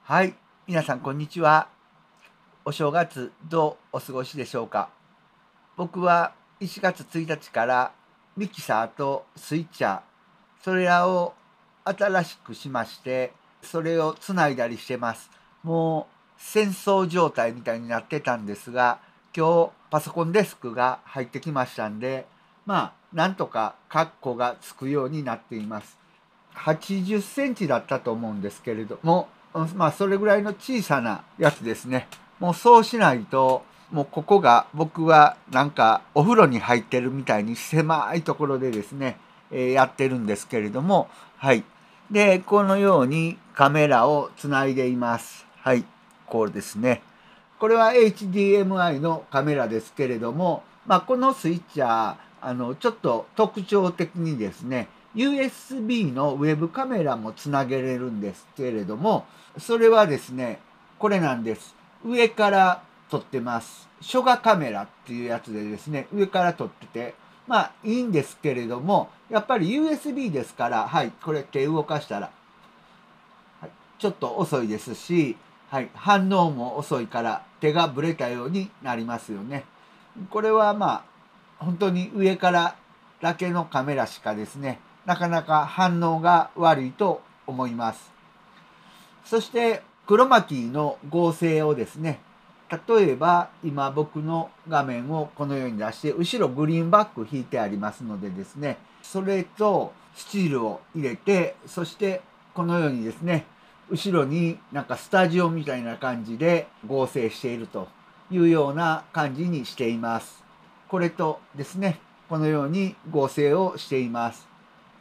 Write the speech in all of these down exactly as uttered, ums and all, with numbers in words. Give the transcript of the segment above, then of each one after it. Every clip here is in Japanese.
はい、皆さんこんにちは。お正月どうお過ごしでしょうか。僕はいちがつついたちからミキサーとスイッチャー、それらを新しくしまして、それをつないだりしてます。もう戦争状態みたいになってたんですが、今日パソコンデスクが入ってきましたんで、まあなんとかカッコがつくようになっています。はちじゅっセンチだったと思うんですけれども、まあそれぐらいの小さなやつですね。もうそうしないと、もうここが僕はなんかお風呂に入ってるみたいに狭いところでですね、えーやってるんですけれども、はい。で、このようにカメラをつないでいます。はい。こうですね。これは エイチディーエムアイ のカメラですけれども、まあ、このスイッチはあのちょっと特徴的にですね ユーエスビー のウェブカメラもつなげれるんですけれども、それはですねこれなんです。上から撮ってます。初画カメラっていうやつでですね上から撮ってて、まあいいんですけれども、やっぱり ユーエスビー ですから、はい、これ手動かしたら、はい、ちょっと遅いですし、はい、反応も遅いから手がぶれたようになりますよね。これはまあ本当に上からだけのカメラしかですねなかなか反応が悪いと思います。そしてクロマキーの合成をですね、例えば今僕の画面をこのように出して後ろグリーンバック引いてありますのでですね、それとスチールを入れて、そしてこのようにですね後ろになんかスタジオみたいな感じで合成しているというような感じにしています。これとですねこのように合成をしています。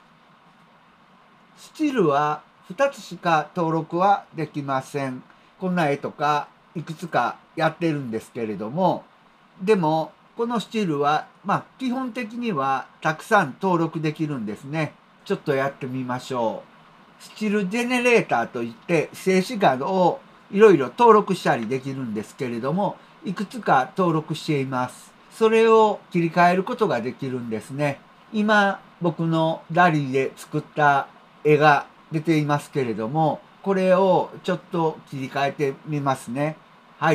スチールはふたつしか登録はできません。こんな絵とかいくつかやってるんですけれども、でもこのスチールはまあ基本的にはたくさん登録できるんですね。ちょっとやってみましょう。スチールジェネレーターといって静止画をいろいろ登録したりできるんですけれども、いくつか登録しています。それを切り替えることができるんですね。今僕のラリーで作った絵が出ていますけれども、これをちょっと切り替えてみますね。はい。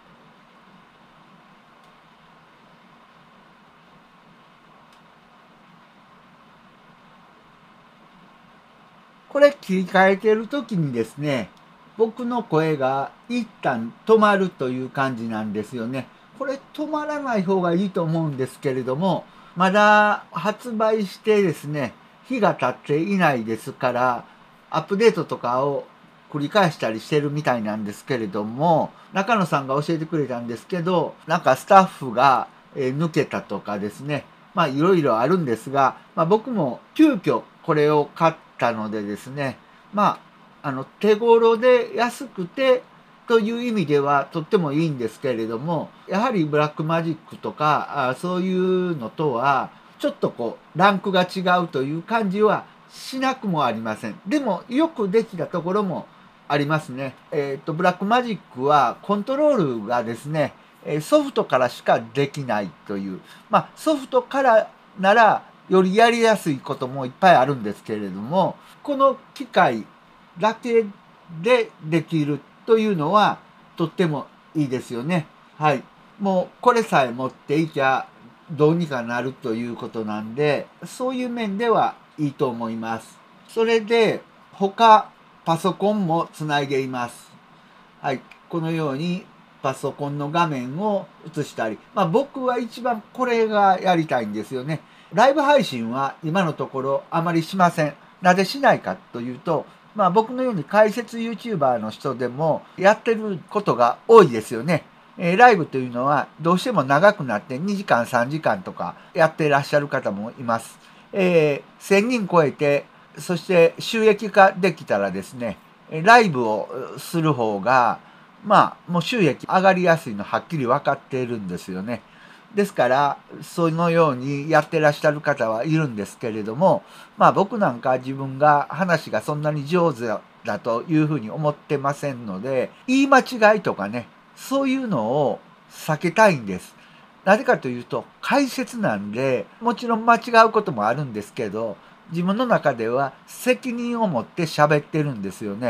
これ切り替えてる時にですね、僕の声が一旦止まるという感じなんですよね。これ止まらない方がいいと思うんですけれども、まだ発売してですね、日が経っていないですから、アップデートとかを繰り返したりしてるみたいなんですけれども、中野さんが教えてくれたんですけど、なんかスタッフがえー抜けたとかですね、まあいろいろあるんですが、まあ、僕も急遽これを買ったのでですね、まあ、あの手頃で安くてという意味ではとってもいいんですけれども、やはりブラックマジックとかあそういうのとはちょっとこうランクが違うという感じはしなくもありません。でもよくできたところもありますね。えっとブラックマジックはコントロールがですねソフトからしかできないという、まあソフトからならよりやりやすいこともいっぱいあるんですけれども、この機械だけでできるというのはとってもいいですよね。はい。もうこれさえ持っていきゃどうにかなるということなんで、そういう面ではいいと思います。それで他パソコンもつないでいます。はい。このようにパソコンの画面を映したり、まあ僕は一番これがやりたいんですよね。ライブ配信は今のところあまりしません。なぜしないかというと、まあ僕のように解説 YouTuber の人でもやってることが多いですよね。えーライブというのはどうしても長くなってにじかんさんじかんとかやってらっしゃる方もいます。えー、せんにん超えて、そして収益化できたらですね、ライブをする方が、まあ、もう収益上がりやすいのはっきり分かっているんですよね。ですから、そのようにやってらっしゃる方はいるんですけれども、まあ僕なんか自分が話がそんなに上手だというふうに思ってませんので、言い間違いとかね、そういうのを避けたいんです。なぜかというと、解説なんで、もちろん間違うこともあるんですけど、自分の中では責任を持って喋ってるんですよね。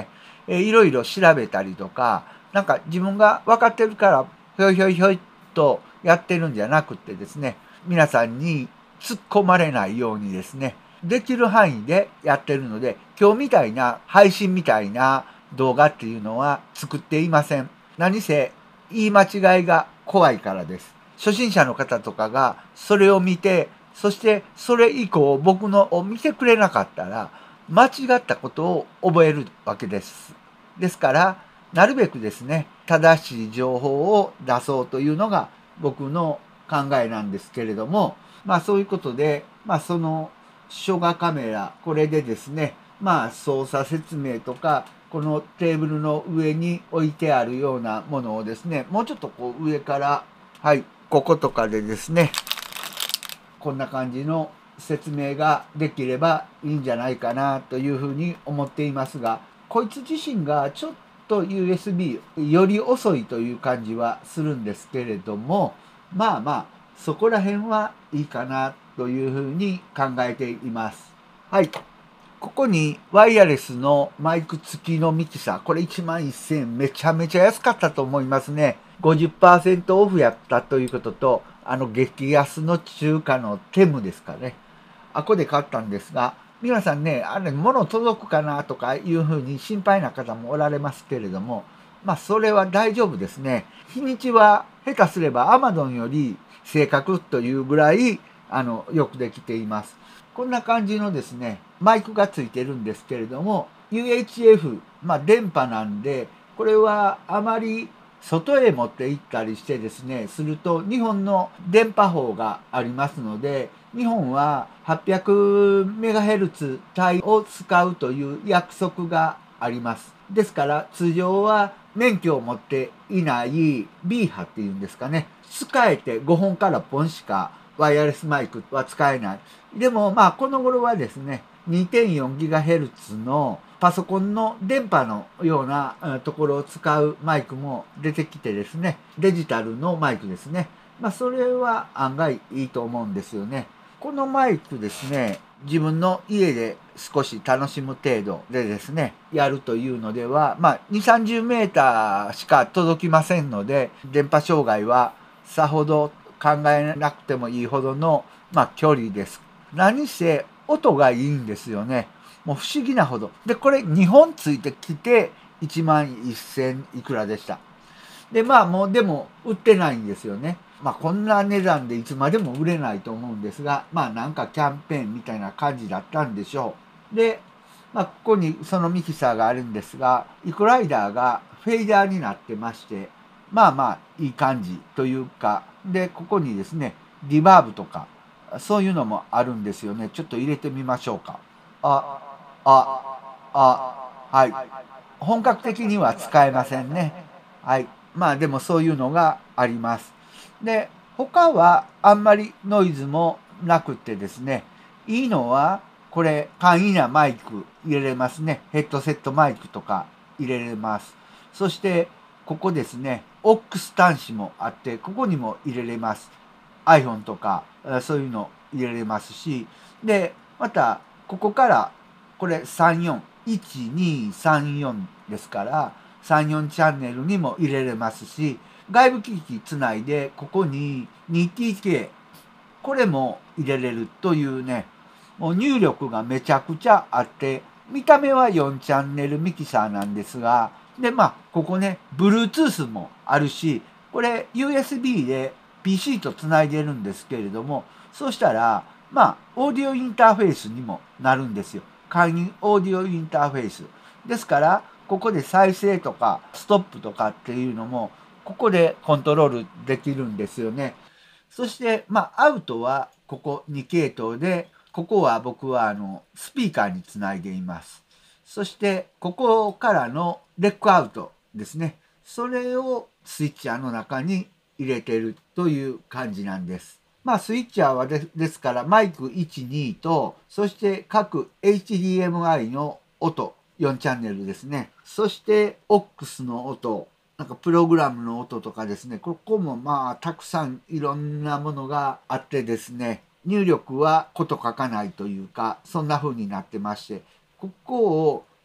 えー、いろいろ調べたりとか、なんか自分が分かってるからひょいひょいひょいとやってるんじゃなくてですね、皆さんに突っ込まれないようにですね、できる範囲でやってるので、今日みたいな配信みたいな動画っていうのは作っていません。何せ言い間違いが怖いからです。初心者の方とかがそれを見て、そしてそれ以降僕のを見てくれなかったら間違ったことを覚えるわけです。ですからなるべくですね、正しい情報を出そうというのが僕の考えなんですけれども、まあそういうことで、まあその書画カメラ、これでですね、まあ操作説明とか、このテーブルの上に置いてあるようなものをですね、もうちょっとこう上から、はい、こことかでですね、こんな感じの説明ができればいいんじゃないかなというふうに思っていますが、こいつ自身がちょっと ユーエスビー より遅いという感じはするんですけれども、まあまあそこら辺はいいかなというふうに考えています。はい。ここにワイヤレスのマイク付きのミキサー。これいちまんせんえん。めちゃめちゃ安かったと思いますね。ごじゅっパーセントオフやったということと、あの激安の中華のテムですかね。あこで買ったんですが、皆さんね、あれ、物届くかなとかいうふうに心配な方もおられますけれども、まあ、それは大丈夫ですね。日にちは下手すれば Amazon より正確というぐらい、あの、よくできています。こんな感じのですね、マイクがついてるんですけれども、ユーエイチエフ、まあ、電波なんで、これはあまり外へ持って行ったりしてですね、すると日本の電波法がありますので、日本は はっぴゃくメガヘルツ 帯を使うという約束があります。ですから通常は免許を持っていない ビー 波っていうんですかね、使えてごほんからいっぽんしかワイヤレスマイクは使えない。でもまあこの頃はですね、にてんよんギガヘルツ のパソコンの電波のようなところを使うマイクも出てきてですね、デジタルのマイクですね。まあそれは案外いいと思うんですよね。このマイクですね、自分の家で少し楽しむ程度でですね、やるというのでは、まあに、さんじゅうメーターしか届きませんので、電波障害はさほど考えなくてもいいほどの、まあ、距離です。何せ音がいいんですよね。もう不思議なほど。で、これにほんついてきていちまんせんいくらでした。で、まあもうでも売ってないんですよね。まあこんな値段でいつまでも売れないと思うんですが、まあなんかキャンペーンみたいな感じだったんでしょう。で、まあここにそのミキサーがあるんですが、イコライダーがフェイダーになってまして、まあまあいい感じというか、で、ここにですね、リバーブとか、そういうのもあるんですよね。ちょっと入れてみましょうか。あ、あ、あ、はい。本格的には使えませんね。はい。まあでもそういうのがあります。で、他はあんまりノイズもなくてですね、いいのは、これ簡易なマイク入れれますね。ヘッドセットマイクとか入れれます。そして、ここですね、オックス端子もあって、ここにも入れれます。iPhone とか、そういうの入れれますし、で、また、ここから、これさんじゅうよん、いち、に、さん、よんですから、さんじゅうよんチャンネルにも入れれますし、外部機器つないで、ここに にティーケー、これも入れれるというね、もう入力がめちゃくちゃあって、見た目はよんチャンネルミキサーなんですが、で、まあ、ここね、Bluetooth もあるし、これ ユーエスビー で ピーシー とつないでるんですけれども、そうしたら、まあ、オーディオインターフェースにもなるんですよ。簡易オーディオインターフェース。ですから、ここで再生とかストップとかっていうのも、ここでコントロールできるんですよね。そして、まあ、アウトはここに系統で、ここは僕はあのスピーカーにつないでいます。そして、ここからのレックアウトですね。それをスイッチャーの中に入れているという感じなんです。まあ、スイッチャーはでですから、マイクいち、にと、そして各 エイチディーエムアイ の音、よんチャンネルですね。そして、オックス の音、なんかプログラムの音とかですね、ここもまあたくさんいろんなものがあってですね、入力はこと書かないというか、そんな風になってまして、ここを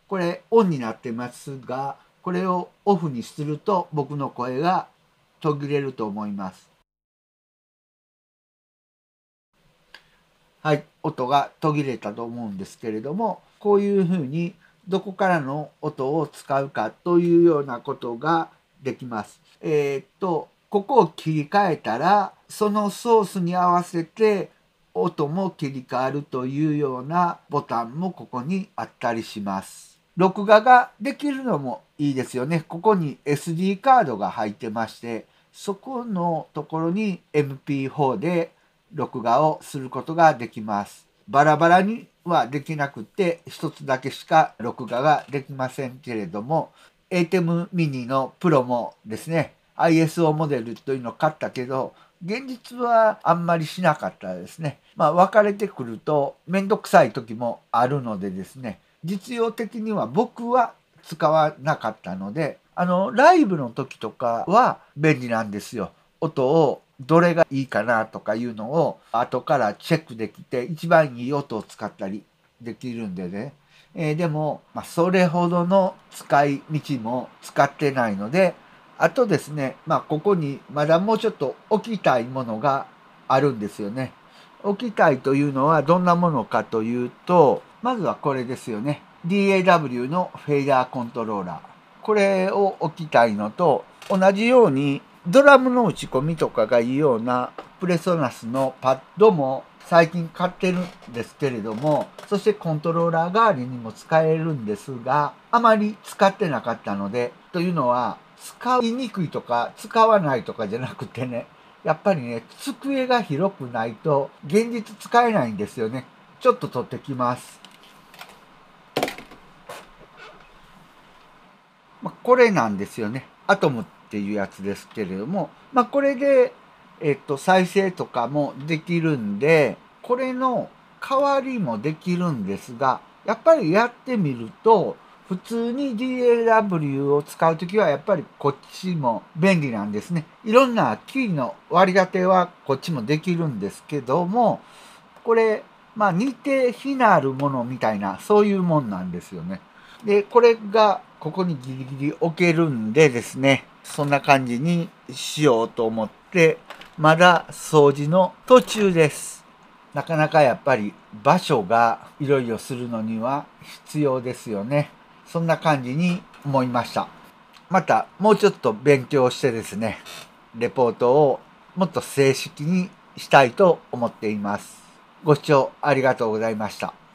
これオンになってますが、これをオフにすると僕の声が途切れると思います。はい、音が途切れたと思うんですけれども、こういうふうにどこからの音を使うかというようなことができます。えー、っと、ここを切り替えたら、そのソースに合わせて音も切り替わるというようなボタンもここにあったりします。録画ができるのもいいですよね。ここに エスディー カードが入ってまして、そこのところに エムピーフォー で録画をすることができます。バラバラにはできなくて一つだけしか録画ができませんけれども、エーテム ミニのプロもですね、アイエスオー モデルというのを買ったけど、現実はあんまりしなかったですね。まあ分かれてくるとめんどくさい時もあるのでですね、実用的には僕は使わなかったので、あのライブの時とかは便利なんですよ。音をどれがいいかなとかいうのを後からチェックできて一番いい音を使ったりできるんでね。えー、でも、まあ、それほどの使い道も使ってないので、あとですね、まあ、ここにまだもうちょっと置きたいものがあるんですよね。置きたいというのはどんなものかというと、まずはこれですよね。ディーエーダブリュー のフェーダーコントローラー。これを置きたいのと、同じようにドラムの打ち込みとかがいいようなプレソナスのパッドも最近買ってるんですけれども、そしてコントローラー代わりにも使えるんですが、あまり使ってなかったので、というのは使いにくいとか使わないとかじゃなくてね、やっぱりね、机が広くないと現実使えないんですよね。ちょっと取ってきます。まあ、これなんですよね。アトムっていうやつですけれども、まあ、これで、えっと、再生とかもできるんで、これの代わりもできるんですが、やっぱりやってみると、普通に ディーエーダブリュー を使うときはやっぱりこっちも便利なんですね。いろんなキーの割り当てはこっちもできるんですけども、これ、まあ似て非なるものみたいな、そういうもんなんですよね。で、これがここにギリギリ置けるんでですね、そんな感じにしようと思って、まだ掃除の途中です。なかなかやっぱり場所がいろいろするのには必要ですよね。そんな感じに思いました。またもうちょっと勉強してですね、レポートをもっと正式にしたいと思っています。ご視聴ありがとうございました。